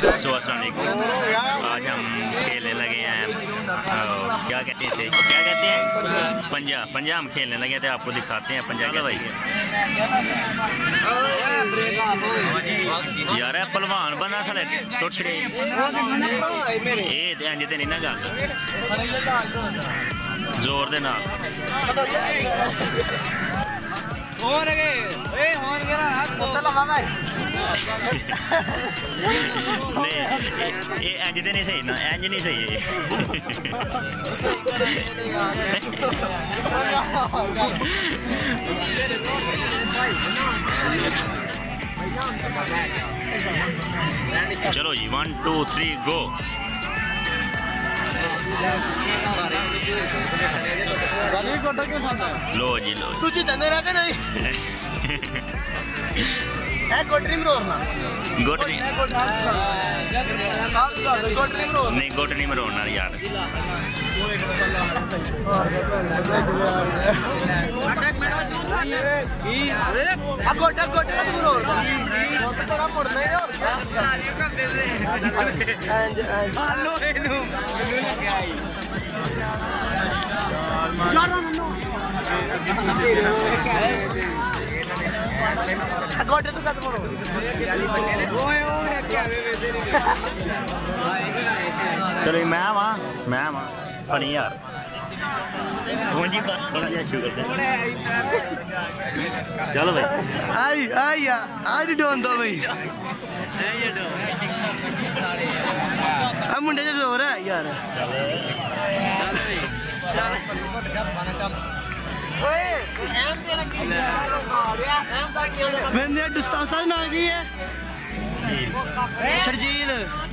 आज हम खेलने लगे हैं क्या कहते हैं पंजा हम खेलने लगे थे, आपको दिखाते हैं पंजा कैसे। यार पहलवान बना साले छोट छड़े इंज ते नहीं ना गल जोर दे नाल इंज ते नहीं सही ना, इंज नहीं सही चलो जी 1 2 3 गो। लो जी लो तू जितने रहा के नहीं है गोटरी में रोना गोटरी नहीं गोटरी में रोना यार गोटा गोटा में रोना तेरा मुड़ना ही और गोटे तो कट मरो चलो मैं फनी यार मुझी बात थोड़ा जा शुरू करते चलो भाई आई डोन दो भाई मुंडे जो हो रहा है यार मैंने डिस्टेंस ना की है शर्जील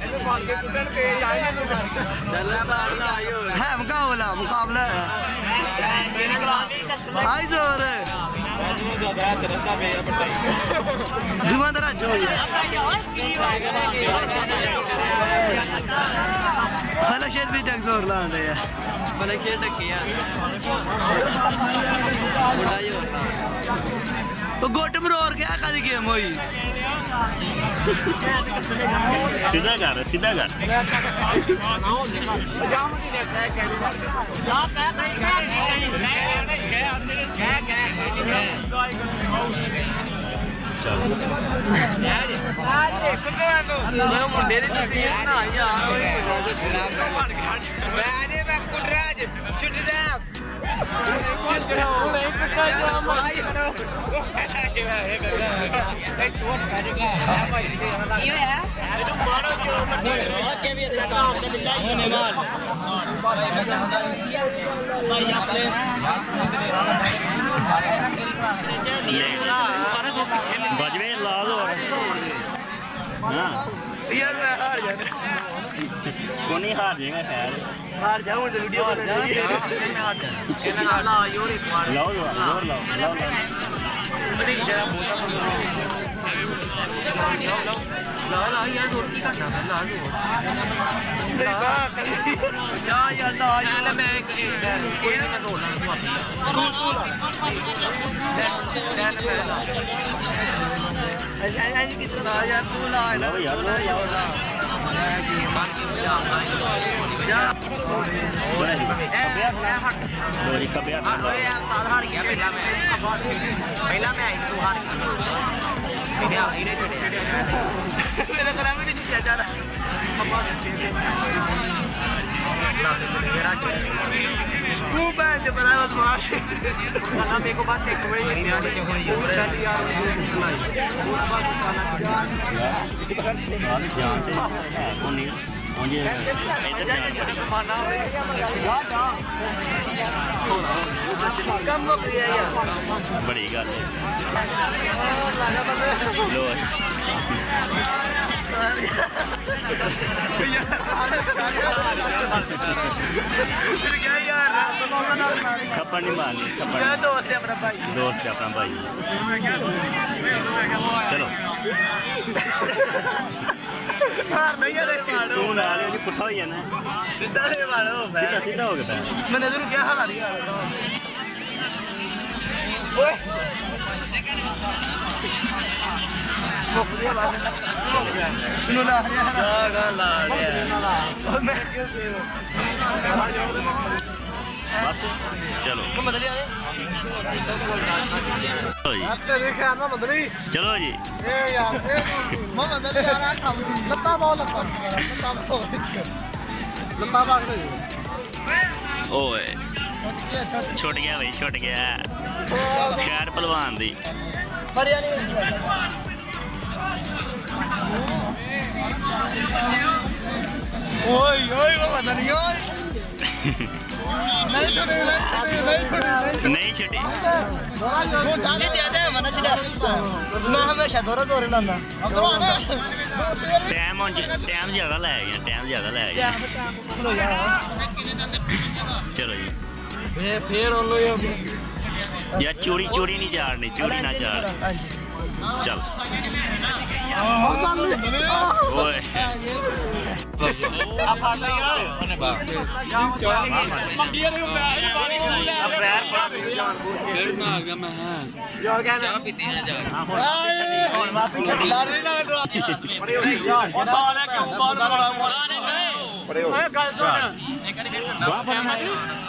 है मुकाबला आई जोर दुमांदरा जो फलक शेर भी टैक्स और लान रहे हैं फलक शेर तक किया तो गोट मरोर क्या खाली गेम हुई सीधा कर बजवे लाल हो यार मैं हार जाना कौन नहीं हार जाएगा खैर हार जाऊं तो वीडियो बना लाओ यार जोर की करना यार मैं मेरा करा भी नहीं किया जा रहा तू बैंड बना बदमाश मेरे को बस एक बड़ी बड़ी गल लो थप्पड़ नहीं मारनी दोस्त है अपना भाई चलो तू नाल पुट्ठा हो जाना सीधा हो गया मैंने क्या हाल बस चलो चलो जी ओए छुट गया भाई छुट गया खैर पहलवान दी ओए ओए वो पता नहीं ओए नहीं छोड़े नहीं छुटी मैं हमेशा दौरा दौरे लाना टाइम ज्यादा लै गया चलो जी फिर यार चूड़ी नहीं चाड़नी चूड़ी ना चाड़ चल ओए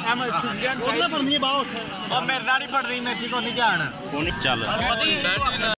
मेरे पढ़नी मेथी को नहीं जान चल